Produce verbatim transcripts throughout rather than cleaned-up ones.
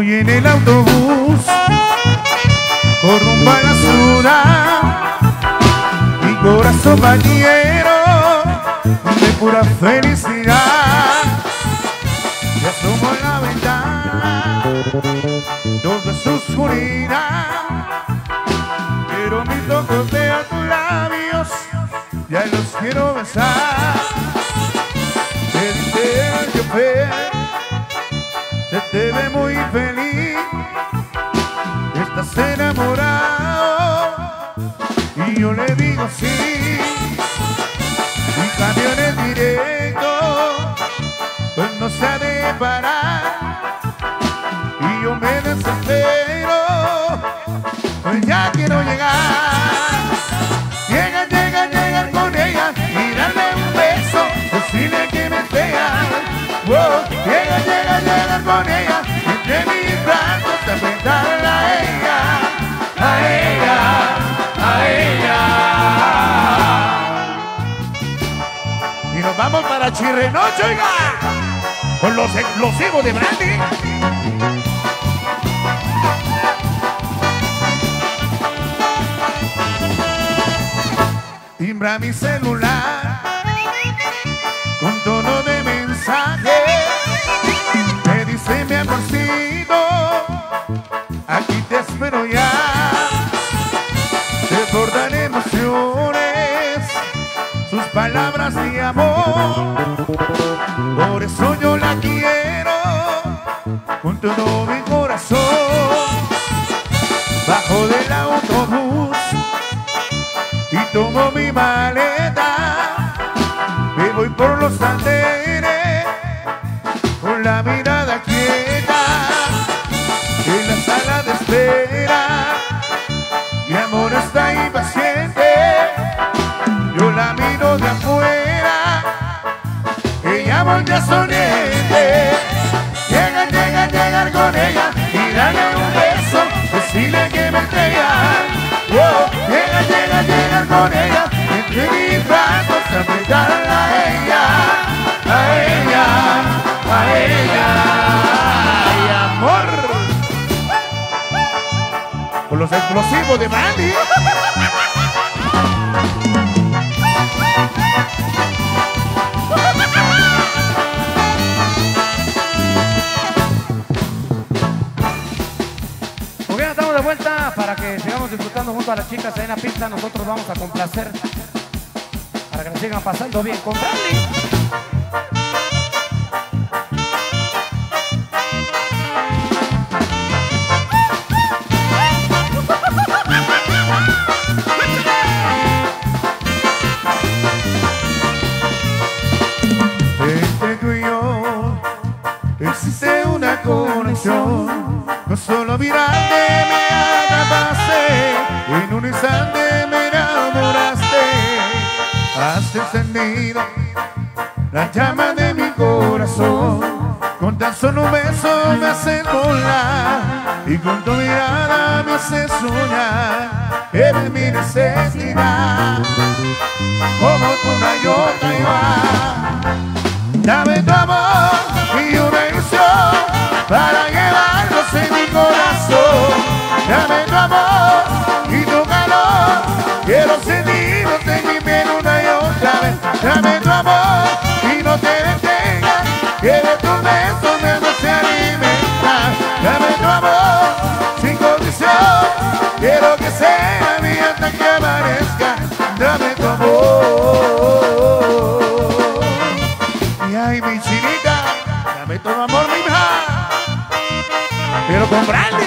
Voy en el autobús por rumbo a la ciudad, mi corazón va lleno de pura felicidad. Me asomo a la ventana, todo es oscuridad, pero mis ojos de a tus labios ya los quiero besar. Te dice el chofer, se te ve muy feliz, estás enamorado, y yo le digo sí. Mi camión es directo, pues no se ha de parar, y yo me desespero, pues ya quiero llegar. Llega, llega, llegar con ella y darle un beso, decirle que me pega. Wow, llega, llega, llegar con ella, entre mis brazos apretarla a ella, a ella, a ella. Y nos vamos para Chirrenoche, oiga, con los explosivos de Brandy. Timbra mi celular con tono de mensaje, me dice mi amorcito, aquí te espero ya. Desbordan emociones sus palabras de amor, por eso yo la quiero con todo mi corazón. Bajo del autobús y tomo mi maleta, me voy por los andenes con la mirada quieta. En la sala de espera mi amor está impaciente, yo la miro de afuera, ella voltea sonriente. Llega, llega, llegar con ella y darle un beso, decirle que me entrega. Wow, llega, llega, llegar con ella, entre mis brazos apretarla a ella, a ella, a ella. ¡Ay, amor! Con los explosivos de Brandy. Estamos de vuelta para que sigamos disfrutando junto a las chicas en la pista. Nosotros vamos a complacer para que nos sigan pasando bien con Brandy. Entre tú y yo existe una conexión, no solo mirarte me atrapaste, en un instante me enamoraste. Has encendido la llama de mi corazón, con tan solo un beso me haces volar, y con tu mirada me haces soñar. Eres mi necesidad, como tú una y otra igual. Dame tu amor y una ilusión para llevarlos en mi corazón. Dame tu amor y tu calor, quiero sentirlos en mi piel una y otra vez. Dame tu amor y no te detengas, que de tus besos me vas a alimentar. Dame tu amor sin condición, quiero que sea mía hasta que amanezca. Dame tu amor. Y ay, mi chinita, dame tu amor, mi hija, pero con Brandy.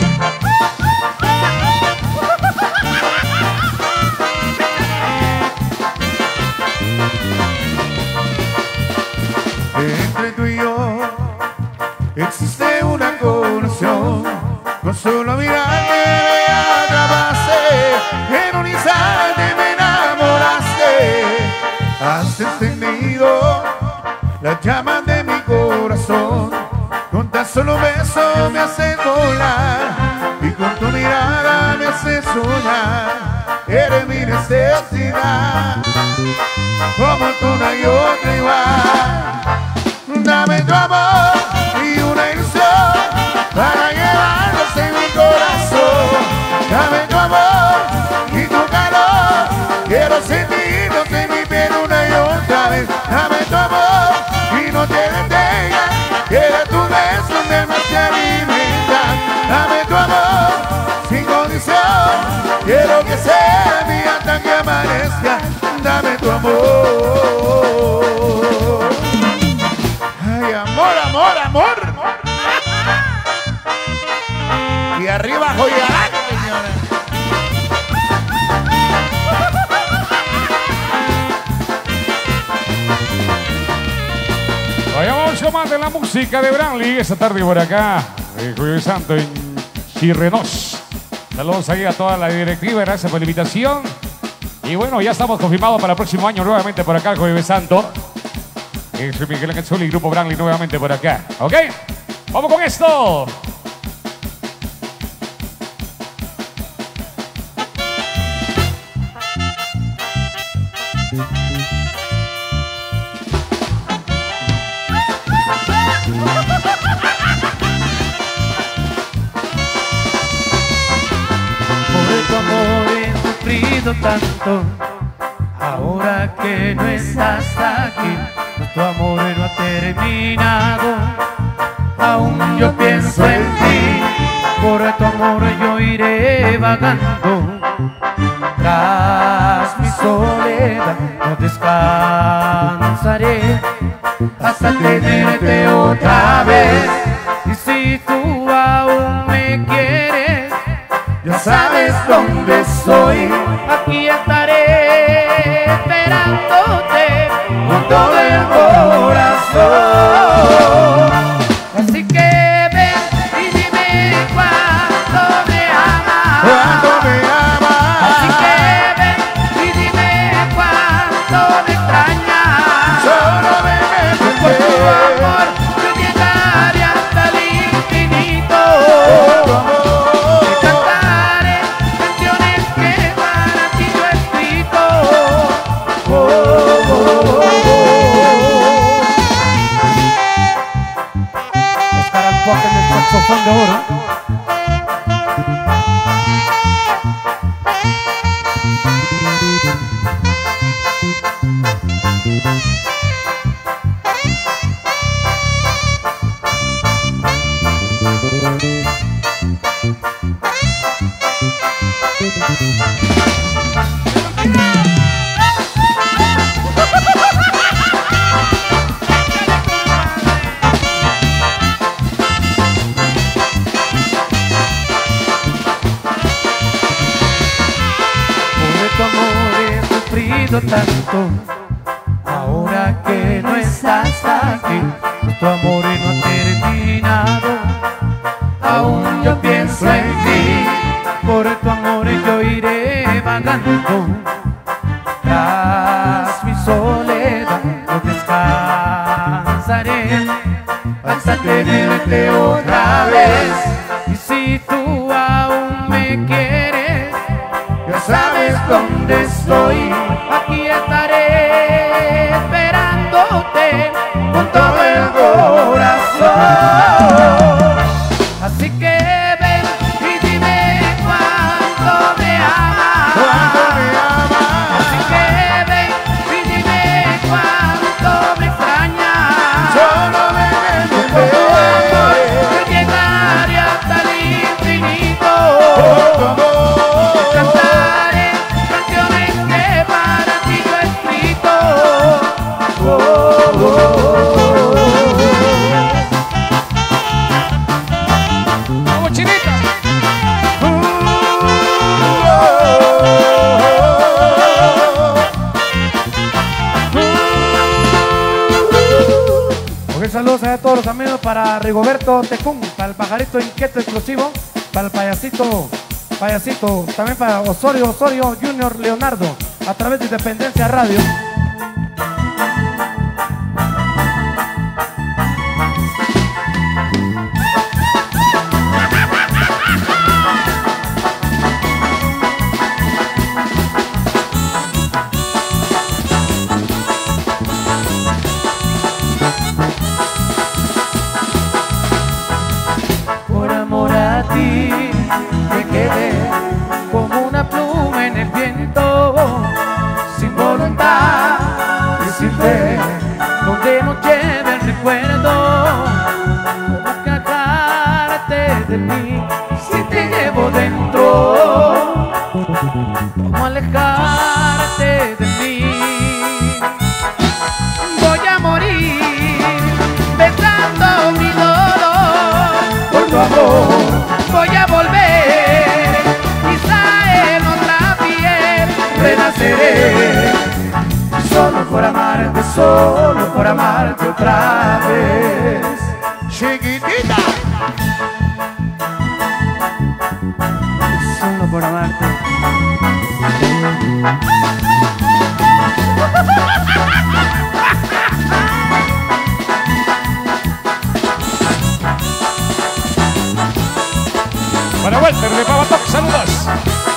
Entre tú y yo existe una conexión, con solo mirarte me atrapaste, en un instante me enamoraste. Has encendido la llama de mi corazón, con tan solo un beso me haces volar, y con tu mirada me haces soñar. Eres mi necesidad, como tú no hay otra igual. Dame tu amor y una ilusión para que de tus besos me hace alimentar. Dame tu amor sin condición, quiero que sea mía hasta que amanezca. Dame tu amor. Ay, amor, amor, amor. Y arriba Joyarán, señora. Vayamos con más de la música de Branly esta tarde por acá, eh, Jueves Santo en Chirrenos. Saludos ahí a toda la directiva, gracias por la invitación. Y bueno, ya estamos confirmados para el próximo año nuevamente por acá, Jueves Santo. Eh, soy Miguel Ángel Sol y Grupo Branly nuevamente por acá. ¿Ok? ¡Vamos con esto! Tanto, ahora que no estás aquí, nuestro amor no ha terminado. Aún yo pienso en ti, por tu amor yo iré vagando. Tras mi soledad no descansaré hasta tenerte otra vez. Y si tú aún me quieres, ya sabes dónde estoy. Aquí estaré esperándote con todo el corazón. Así que ven y dime cuánto me amas. Cuánto me amas. Así que ven y dime cuánto me extrañas. Solo ven Por tu amor yo llegaré hasta el infinito. tu amor. En el saxofón de oro. Tanto, ahora que no estás aquí, nuestro amor no ha terminado. Aún yo pienso en ti, por tu amor yo iré vagando. Tras mi soledad no descansaré hasta tenerte otra vez. Y si tú aún me quieres, ya sabes dónde estoy. Aquí estaré esperándote con todo el corazón. Así que ven y dime cuánto me amas. Cuánto me amas. Así que ven y dime cuánto me extrañas. Solo ven Por tu amor yo llegaré hasta el infinito. por tu amor. Cantaré canciones que para ti yo he escrito. Oh, oh, oh, oh. ¡Vamos, Chinita! Ok, saludos a todos los amigos para Rigoberto Tecún, para el pajarito inquieto exclusivo, para el payasito, payasito, también para Osorio, Osorio Junior Leonardo, a través de Independencia Radio. Por amor a ti me quedé como una pluma en el viento, sin voluntad y sin fe, donde nos lleve el recuerdo. de mí si te llevo dentro? ¿Cómo alejarte de mí? Voy a morir besando mi dolor por tu amor. Voy a volver, quizá en otra piel renaceré. Solo por amarte, solo por amarte otra vez. Chiquitita. Solo por amarte. Para Walter de Pavatok, saludos.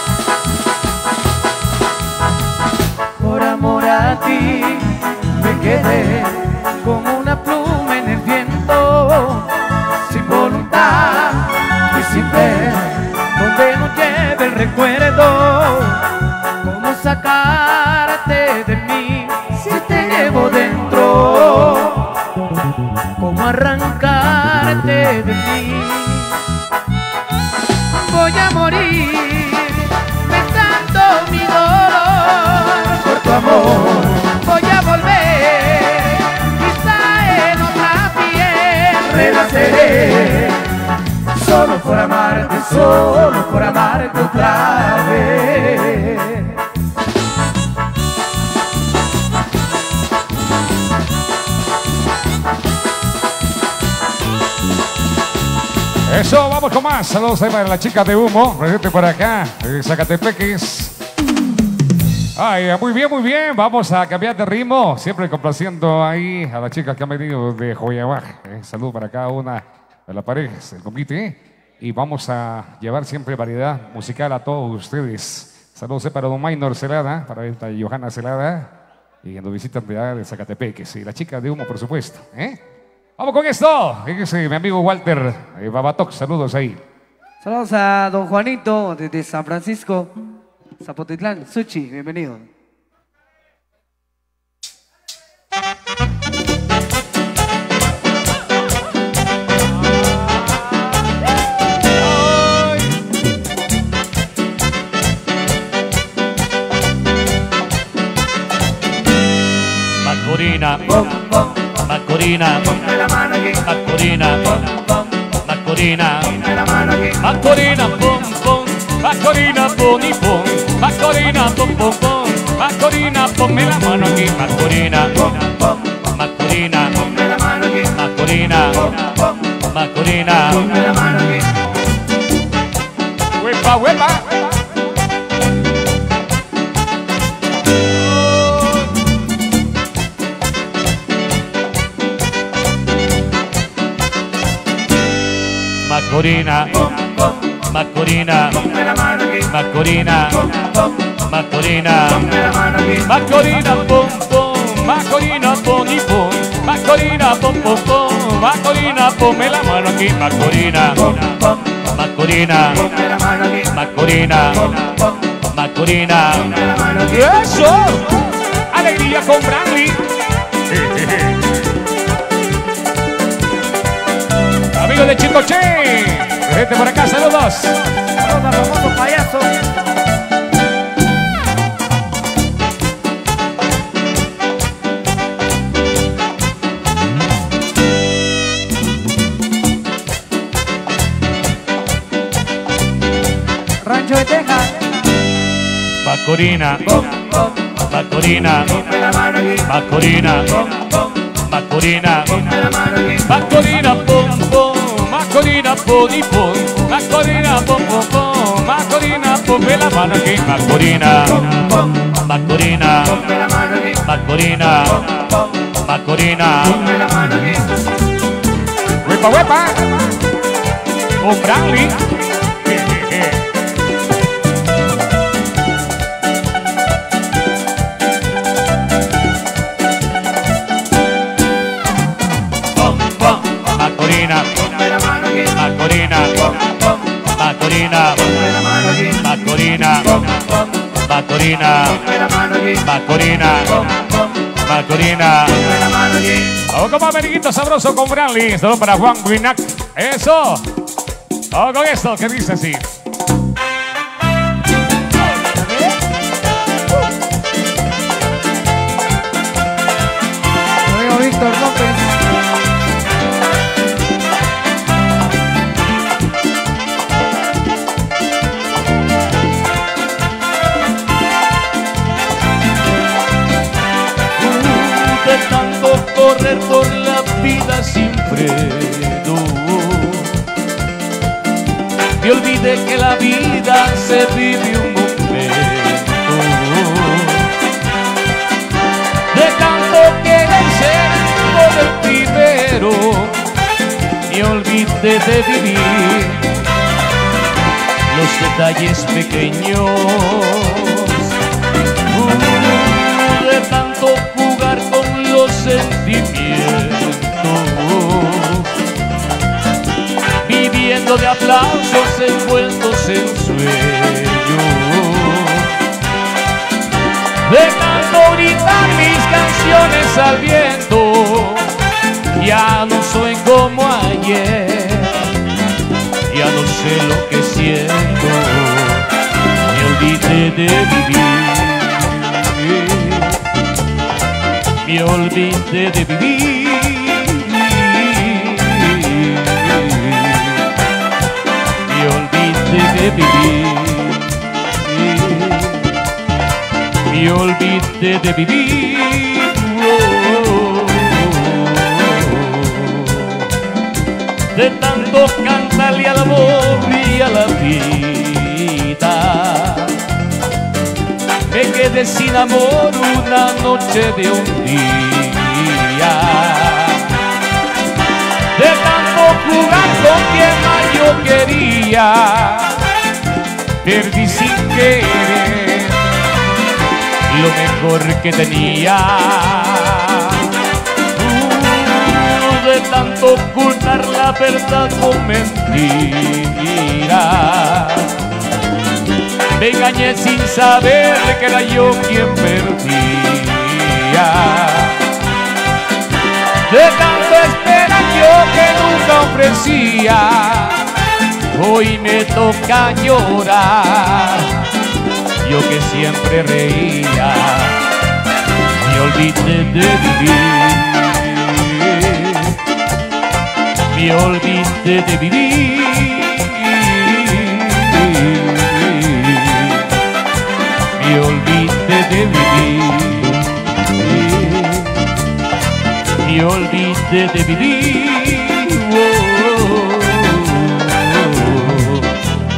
Por amor a ti me quedé como una pluma en el viento, sin voluntad y sin fe, donde no lleve el recuerdo. ¿Cómo sacarte de mí si te llevo dentro? ¿Cómo arrancarte de mí? Voy a morir besando mi dolor por tu amor. Voy a volver, quizá en otra piel renaceré. Solo por amarte, solo por amarte otra vez. Eso, vamos con más. Saludos ahí para la chica de humo. Presente por acá, de Zacatepeques. Ay, muy bien, muy bien. Vamos a cambiar de ritmo. Siempre complaciendo ahí a las chicas que han venido de Joyabaj. Eh, saludos para cada una de las parejas del comité. Y vamos a llevar siempre variedad musical a todos ustedes. Saludos eh, para don Maynor Celada, para esta Johanna Celada. Y que nos visitan de, de Zacatepeques. Y la chica de humo, por supuesto. ¿eh? Vamos con esto. Fíjese, mi amigo Walter eh, Pavatok, saludos ahí. Saludos a don Juanito desde San Francisco, Zapotitlán, Suchi, bienvenido. Macorina, Macorina, Macorina, Macorina, Macorina, pom pom, Macorina, pon y pon, Macorina, pom pom pom, Macorina, ponme la mano aquí, Macorina, Macorina, Macorina, Macorina, ¡Huepa, huepa! Macorina, Macorina, Macorina, Macorina, Macorina, pom pom, Macorina, pon y pon, Macorina, pom pom pom, Macorina, ponme la mano aquí, Macorina, Macorina, Macorina, Macorina, ¡Eso! ¡Alegría con Brandy! Amigos de Chitoché, gente por acá, saludos. Saludos a Ramón Payaso. Rancho de Texas. Macorina, Macorina, Macorina, Macorina, Macorina, pom pom, Macorina, pon y pon, Macorina, pom pom pom, Macorina, ponme la mano aquí, Macorina, Macorina, Macorina, Macorina, ¡Huepa, huepa! Con Brandy. Macorina, Macorina, Macorina, Macorina, Macorina, Macorina, Macorina. Vamos con más amiguito sabroso con Brandy. Saludos para Juan Guinac. Eso. Vamos con esto que dice así. Amigo Víctor López. De tanto correr por la vida sin freno, me olvidé que la vida se vive un momento. De tanto querer ser todo el primero, me olvidé de vivir los detalles pequeños. Uh, de tanto jugar con los sentimientos, viviendo de aplausos envueltos en sueños. Dejando gritar mis canciones al viento, ya no soy como ayer, ya no sé lo que siento, me olvidé de vivir, me olvidé de vivir. Me olvidé de vivir, me olvidé de vivir. Oh, de tanto cantarle al amor y a la vida, me quedé sin amor una noche de un día. De tanto jugar con quien más yo quería, perdí sin querer lo mejor que tenía. Uh, de tanto ocultar la verdad con mentiras, me engañé sin saber que era yo quien perdía. De tanto esperar yo que nunca ofrecía, hoy me toca llorar, yo que siempre reía. Me olvidé de vivir, me olvidé de vivir, me olvidé de vivir. Me olvidé de vivir. Oh, oh, oh.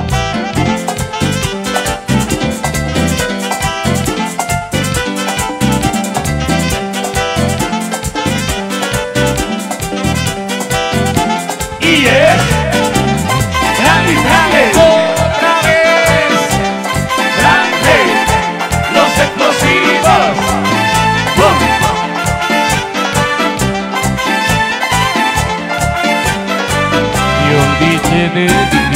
Y es grande, grande, otra vez, grande, los explosivos. ¡Bum! Me olvidé de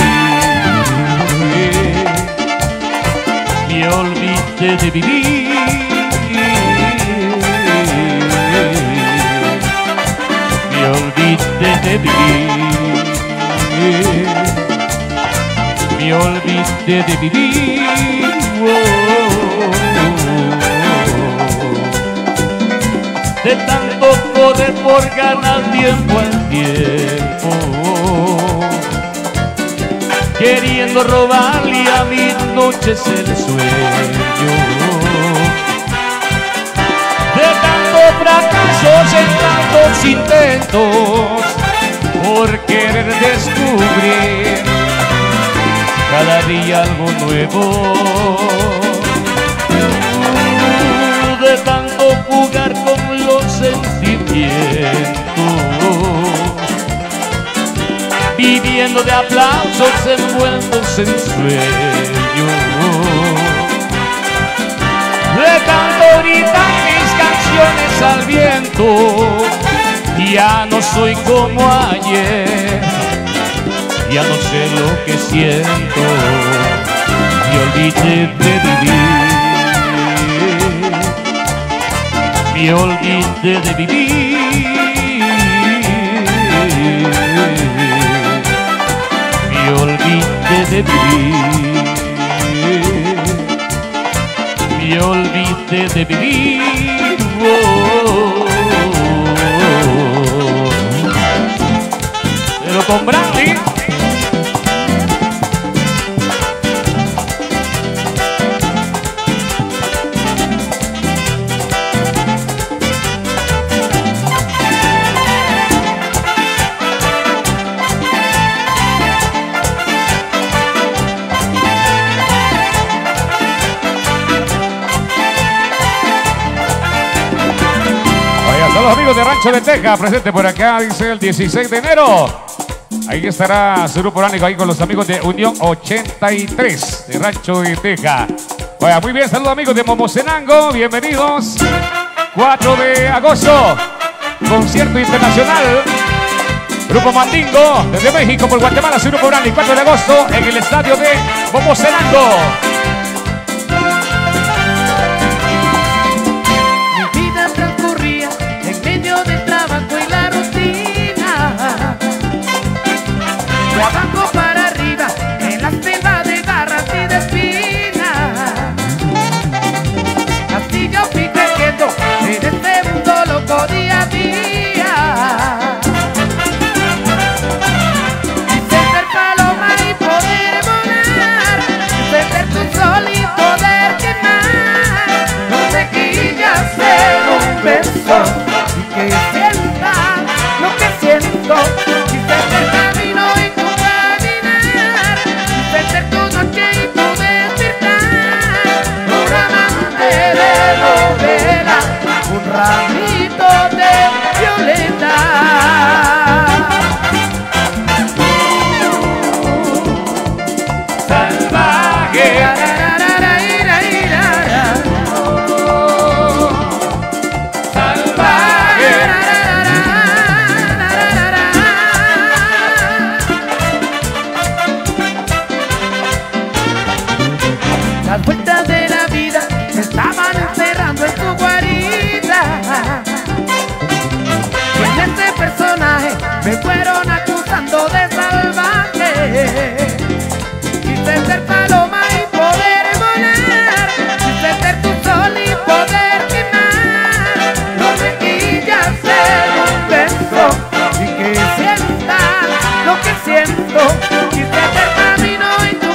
vivir, me olvidé de vivir, me olvidé de vivir, me olvidé de vivir. Oh, oh, oh. De tanto correr por ganar tiempo al tiempo, queriendo robarle a mis noches el sueño. De tanto fracasos en tantos intentos, por querer descubrir cada día algo nuevo. De tanto jugar con los sentimientos, viviendo de aplausos envueltos en sueños. De tanto gritar mis canciones al viento, ya no soy como ayer, ya no sé lo que siento, me olvidé de vivir, me olvidé de vivir. Me olvidé de vivir. Me olvidé de vivir. Oh, pero con Brandy. Los amigos de Rancho de Texas, presente por acá, dice el dieciséis de enero. Ahí estará su grupo oránico ahí con los amigos de Unión ochenta y tres de Rancho de Texas. Oiga, muy bien, saludos amigos de Momocenango, bienvenidos. cuatro de agosto, concierto internacional. Grupo Mandingo, desde México por Guatemala, su grupo oránico, cuatro de agosto en el estadio de Momocenango. De abajo para arriba, en la selva de garras y de espinas. Así yo fui creciendo en este mundo loco día a día. Quise ser paloma y poder volar, quise ser tu sol y poder quemar. No sé que ya ser un beso y que sienta lo que siento. Quise ser camino y ser tu noche y tu despertar, un amante de novela, un ramito de violeta. Salvaje. Las vueltas de la vida me estaban encerrando en tu guarida. Y en este personaje me fueron acusando de salvaje. Quise ser paloma y poder volar, quise ser tu sol y poder quemar. No me quillas ser un beso y que sientas lo que siento. Quise ser camino y tu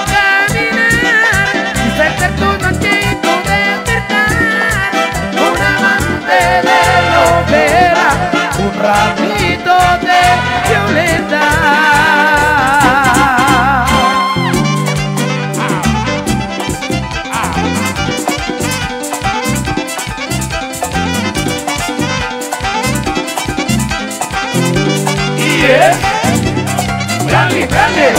ser tu noche y tu despertar, un amante de novela, un ramito de violeta. Y es grande, grande,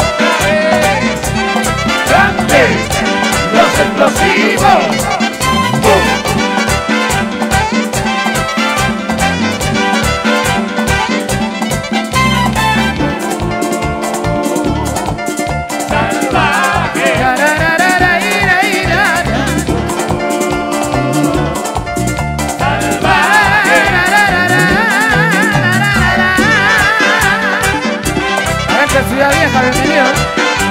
grande. Los explosivos. ¡Bum! Salvaje. Salvaje. Gente, Ciudad Vieja, bienvenido.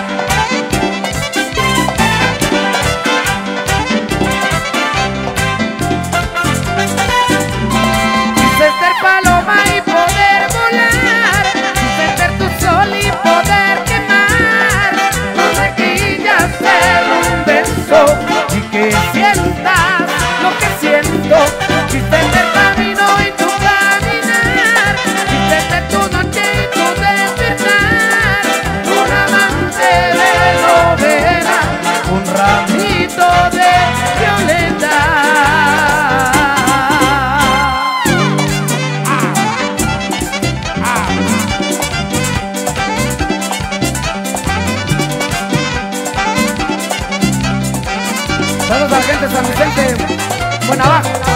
Paloma y poder volar, quise ser tu sol y poder quemar. No me quillas ser un beso y que sientas lo que siento. Quise ser camino y tu caminar, quise ser tu noche y tu despertar, un amante de novela, un ramito de violeta. Saludos a la gente de San Vicente, Buenavaca.